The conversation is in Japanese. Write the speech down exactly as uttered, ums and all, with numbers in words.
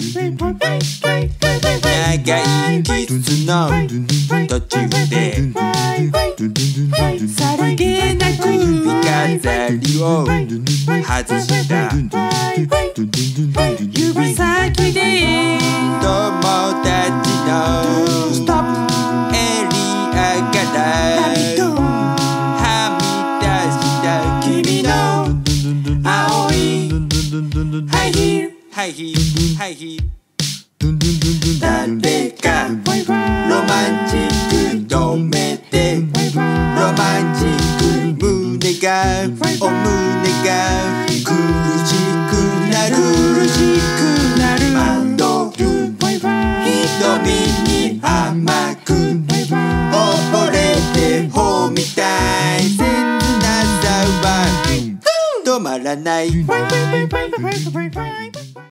長いキスの途中でさりげなく首飾りを外した指先で友達のストップエリアからはみ出した君の青いハイヒールハイヒールハイヒール誰かロマンチック止めてロマンチック胸がお胸が